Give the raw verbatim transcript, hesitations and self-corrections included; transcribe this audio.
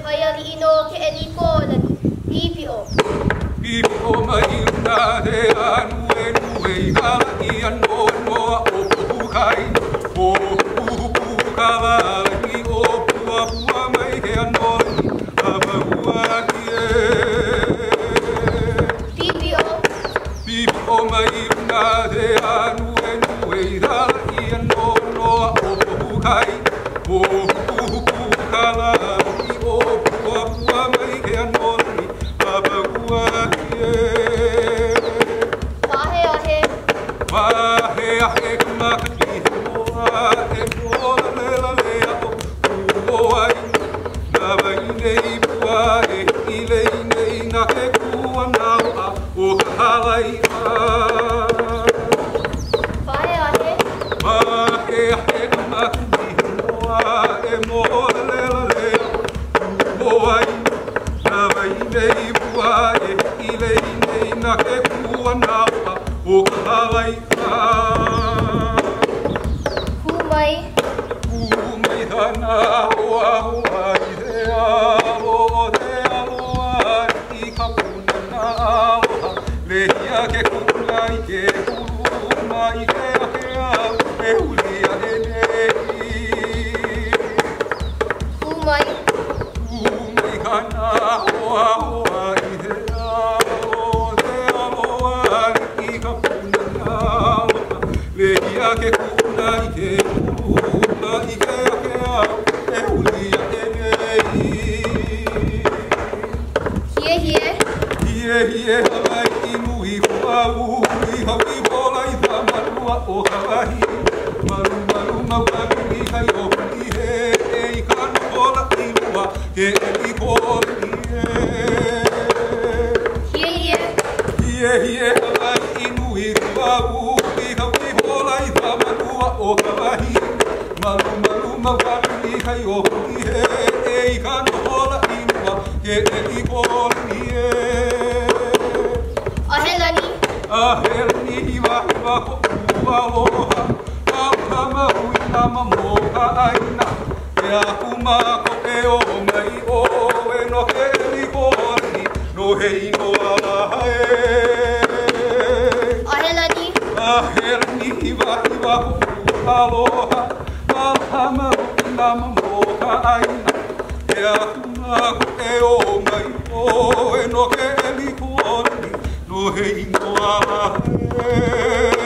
Ino ke eliko lani pipio. Pipio mai na de anu enu e hala I ano no o pukai o pukala ni o pua pua mai ke ano ni abua kie. Pipio. Pipio mai na de anu enu e hala I ano no o pukai o pukala ni o pua pua mai ke ano ni abua kie. Wahe ahe. Wahe ahe kumaki hoa e mola lela lea o kuoai. Na vai nei pua e ilei nei na ke kua naua o ka halai a. Wahe ahe. Wahe ahe kumaki hoa e mola lela lea o kuoai. Na vai nei pua e ilei nei na ke kua naua o ka halai a. Kumai. Kumai hana hoa hoa I te alo o te aloa I ka puna na aloha. Lehia ke kuna I ke kuruma I te ake au e hulia e nei. Kumai. Kumai hana hoa hoa I te alo o te aloa I ka puna na aloha. Lehia ke kuna I ke kuruma I te ake au e hulia e nei. Hie hie. Hie hie hawai I nui whau I hawi pola I wha marua o Hawaii. Maru maru mawanu I kai o I he e I kano pola I lua ke e I pola I he. Hie hie. Hie hie hawai I nui whau I hawi pola I wha marua o Hawaii. Maru maru mawanu I kai o I he e I kano pola I lua ke e I pola I he. Ahe lani. Ahe ni wa wa ko ua loha. Ka mahu I nama mo ka aina. E aku mako e o mai o e no ke li koni. No hei no ala e. Ahe lani. Ahe ni wa wa ko ua loha. Ka mahu I nama mo ka aina. E aku mako e o mai o e no ke li koni. No hei no ala e.